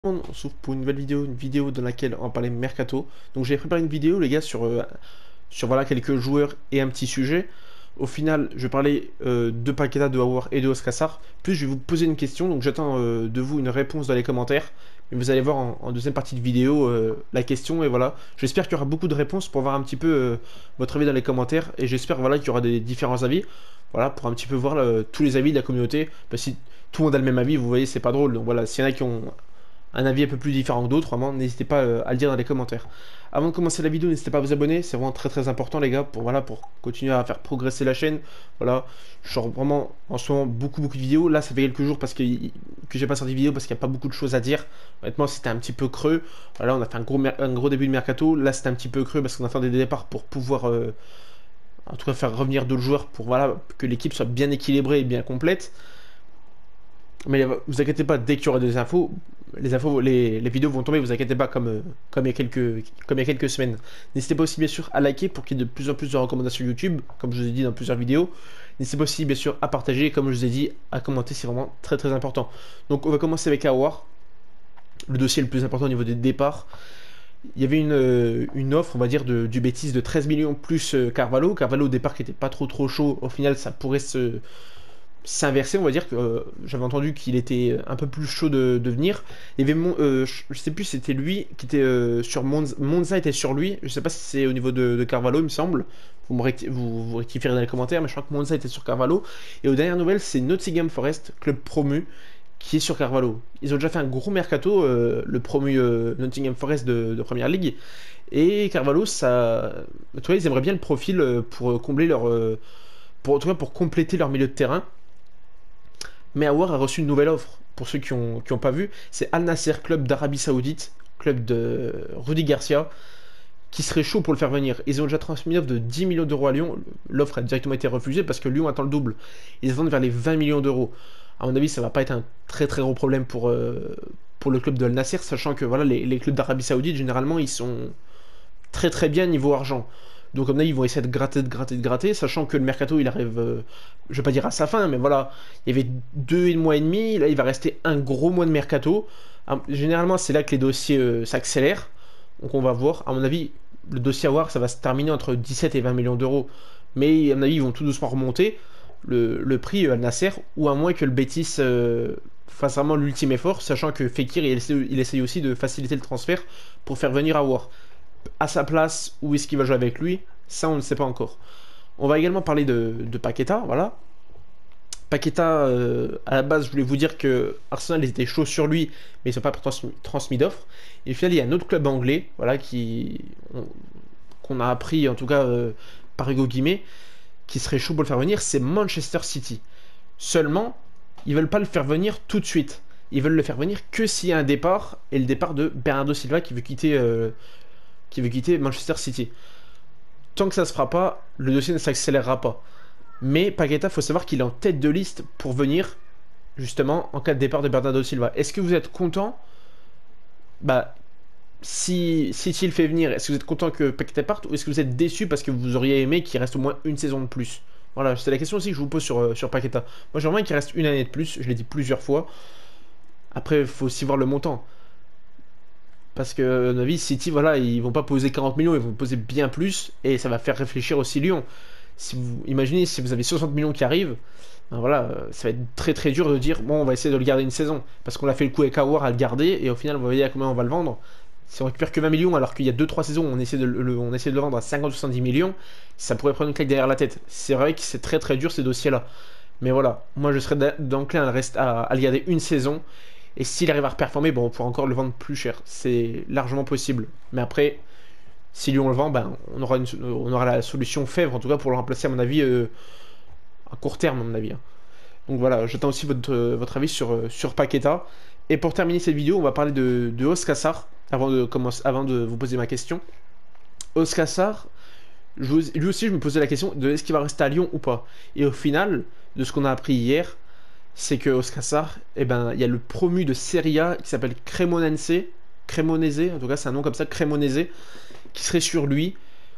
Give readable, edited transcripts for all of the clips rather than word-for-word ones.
On s'ouvre pour une nouvelle vidéo, dans laquelle on va parler mercato. Donc j'ai préparé une vidéo les gars sur voilà quelques joueurs et un petit sujet. Au final, je vais parler de Paqueta, de Aouar et de Oscar. Puis je vais vous poser une question, donc j'attends de vous une réponse dans les commentaires. Mais vous allez voir en deuxième partie de vidéo la question et voilà. J'espère qu'il y aura beaucoup de réponses pour voir un petit peu votre avis dans les commentaires et j'espère voilà qu'il y aura des différents avis. Voilà, pour un petit peu voir tous les avis de la communauté. Parce que si tout le monde a le même avis, vous voyez, c'est pas drôle. Donc voilà, s'il y en a qui ont un avis un peu plus différent que d'autres, vraiment, n'hésitez pas à le dire dans les commentaires. Avant de commencer la vidéo, n'hésitez pas à vous abonner, c'est vraiment très important les gars, pour, voilà, pour continuer à faire progresser la chaîne. Voilà, je sors vraiment en ce moment beaucoup de vidéos. Là, ça fait quelques jours que j'ai pas sorti de vidéo parce qu'il n'y a pas beaucoup de choses à dire. Honnêtement, c'était un petit peu creux. Voilà, on a fait un gros début de mercato. Là, c'était un petit peu creux parce qu'on attend des départs pour pouvoir, en tout cas, faire revenir d'autres joueurs pour voilà, que l'équipe soit bien équilibrée et bien complète. Mais vous inquiétez pas, dès qu'il y aura des infos, les vidéos vont tomber, vous inquiétez pas, comme il y a quelques semaines. N'hésitez pas aussi bien sûr à liker pour qu'il y ait de plus en plus de recommandations YouTube, comme je vous ai dit dans plusieurs vidéos. N'hésitez pas aussi bien sûr à partager, comme je vous ai dit, à commenter, c'est vraiment très important. Donc on va commencer avec Aouar, le dossier le plus important au niveau des départs. Il y avait une offre, on va dire, du Betis de 13 millions plus Carvalho. Carvalho au départ qui était pas trop chaud, au final ça pourrait s'inverser, on va dire que j'avais entendu qu'il était un peu plus chaud de venir. Il y avait je sais plus si c'était lui qui était sur Monza était sur lui. Je sais pas si c'est au niveau de Carvalho, il me semble. Vous rectifierez dans les commentaires, mais je crois que Monza était sur Carvalho. Et aux dernières nouvelles, c'est Nottingham Forest, club promu, qui est sur Carvalho. Ils ont déjà fait un gros mercato, le promu Nottingham Forest de Première Ligue. Et Carvalho, ça, tu vois, ils aimeraient bien le profil pour combler en tout cas pour compléter leur milieu de terrain. Mais Aouar a reçu une nouvelle offre. Pour ceux qui ont pas vu, c'est Al Nasser, club d'Arabie Saoudite, club de Rudy Garcia, qui serait chaud pour le faire venir. Ils ont déjà transmis une offre de 10 millions d'euros à Lyon. L'offre a directement été refusée parce que Lyon attend le double. Ils attendent vers les 20 millions d'euros. À mon avis, ça va pas être un très gros problème pour le club de Al Nasser, sachant que voilà, les clubs d'Arabie Saoudite, généralement, ils sont très bien niveau argent. Donc comme là, ils vont essayer de gratter, sachant que le mercato, il arrive, je vais pas dire à sa fin, mais voilà, il y avait 2 mois et demi, là, il va rester un gros mois de mercato. Généralement, c'est là que les dossiers s'accélèrent. Donc on va voir. À mon avis, le dossier à voir, ça va se terminer entre 17 et 20 millions d'euros. Mais à mon avis, ils vont tout doucement remonter le prix Al Nasser, ou à moins que le Betis fasse vraiment l'ultime effort, sachant que Fekir, il essaye aussi de faciliter le transfert pour faire venir Aouar à sa place ou est-ce qu'il va jouer avec lui, ça on ne sait pas encore. On va également parler de Paqueta, voilà. Paqueta, à la base, je voulais vous dire que Arsenal était chaud sur lui, mais ils n'ont pas transmis d'offre. Et au final, il y a un autre club anglais, voilà, qu'on a appris, en tout cas par Hugo Guimé, qui serait chaud pour le faire venir, c'est Manchester City. Seulement, ils veulent pas le faire venir tout de suite. Ils veulent le faire venir que s'il y a un départ, et le départ de Bernardo Silva qui veut quitter Manchester City. Tant que ça se fera pas, le dossier ne s'accélérera pas. Mais Paqueta, faut savoir qu'il est en tête de liste pour venir, justement, en cas de départ de Bernardo Silva. Est-ce que vous êtes content? Bah, si City le fait venir, est-ce que vous êtes content que Paqueta parte ou est-ce que vous êtes déçu parce que vous auriez aimé qu'il reste au moins une saison de plus? Voilà, c'est la question aussi que je vous pose sur Paqueta. Moi, j'aimerais qu'il reste une année de plus, je l'ai dit plusieurs fois. Après, il faut aussi voir le montant. Parce que, à mon avis, City, voilà, ils vont pas poser 40 millions, ils vont poser bien plus, et ça va faire réfléchir aussi Lyon. Si vous imaginez, si vous avez 60 millions qui arrivent, ben voilà, ça va être très dur de dire, bon, on va essayer de le garder une saison. Parce qu'on a fait le coup avec Aouar à le garder, et au final, vous voyez à combien on va le vendre. Si on récupère que 20 millions, alors qu'il y a 2-3 saisons, on essaie de le vendre à 50-70 millions, ça pourrait prendre une claque derrière la tête. C'est vrai que c'est très dur ces dossiers-là. Mais voilà, moi je serais d'enclin à le garder une saison. Et s'il arrive à performer, bon, on pourra encore le vendre plus cher. C'est largement possible. Mais après, si lui on le vend, ben, on aura la solution Fèvre, en tout cas pour le remplacer, à mon avis, à court terme, à mon avis. Hein. Donc voilà, j'attends aussi votre avis sur Paqueta. Et pour terminer cette vidéo, on va parler de Oscar avant de vous poser ma question. Oscar, lui aussi, je me posais la question de est-ce qu'il va rester à Lyon ou pas. Et au final, de ce qu'on a appris hier, c'est que Oscar, eh ben, il y a le promu de Serie A qui s'appelle Cremonese, en tout cas c'est un nom comme ça, Cremonese, qui serait sur lui.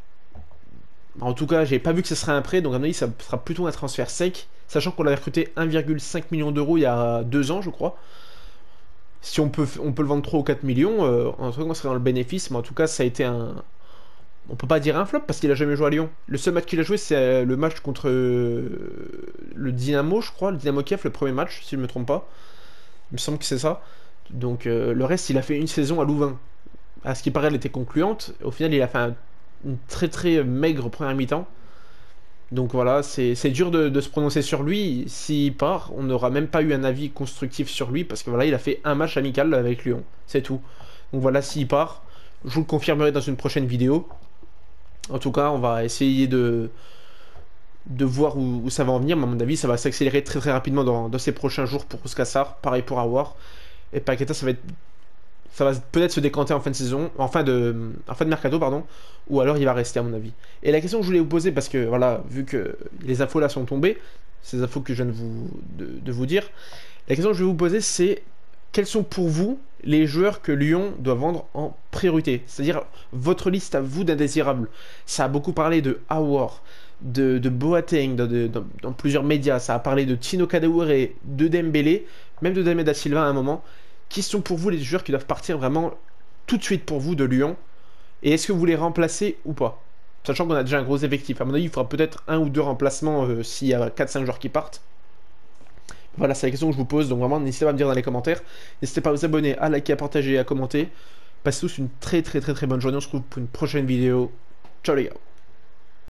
En tout cas, j'ai pas vu que ce serait un prêt, donc à mon avis, ça sera plutôt un transfert sec, sachant qu'on l'avait recruté 1,5 million d'euros il y a 2 ans, je crois. Si on peut le vendre 3 ou 4 millions, en tout cas, on serait dans le bénéfice, mais en tout cas, ça a été un. On peut pas dire un flop parce qu'il a jamais joué à Lyon. Le seul match qu'il a joué, c'est le match contre le Dynamo, je crois, le Dynamo Kiev, le premier match, si je me trompe pas. Il me semble que c'est ça. Donc le reste, il a fait une saison à Louvain. À ce qui paraît, elle était concluante. Au final, il a fait une très très maigre première mi-temps. Donc voilà, c'est dur de se prononcer sur lui. S'il part, on n'aura même pas eu un avis constructif sur lui parce que voilà, il a fait un match amical avec Lyon. C'est tout. Donc voilà, s'il part, je vous le confirmerai dans une prochaine vidéo. En tout cas, on va essayer de voir où ça va en venir. Mais à mon avis, ça va s'accélérer très très rapidement dans ces prochains jours pour Ouskassar. Pareil pour Awar. Et Paqueta, ça va peut-être se décanter en fin de saison, en fin de mercato, pardon, ou alors il va rester à mon avis. Et la question que je voulais vous poser, parce que voilà, vu que les infos là sont tombées, ces infos que je viens de vous dire, la question que je vais vous poser c'est quels sont pour vous les joueurs que Lyon doit vendre en priorité? C'est-à-dire votre liste à vous d'indésirables. Ça a beaucoup parlé de Aouar, de Boateng dans plusieurs médias, ça a parlé de Tino Kadewere, de Dembélé, même de Dame da Silva à un moment. Qui sont pour vous les joueurs qui doivent partir vraiment tout de suite pour vous de Lyon? Et est-ce que vous les remplacez ou pas? Sachant qu'on a déjà un gros effectif. À mon avis, il faudra peut-être un ou deux remplacements s'il y a 4-5 joueurs qui partent. Voilà, c'est la question que je vous pose. Donc vraiment, n'hésitez pas à me dire dans les commentaires. N'hésitez pas à vous abonner, à liker, à partager et à commenter. Passez tous une très très très très bonne journée. On se retrouve pour une prochaine vidéo. Ciao les gars.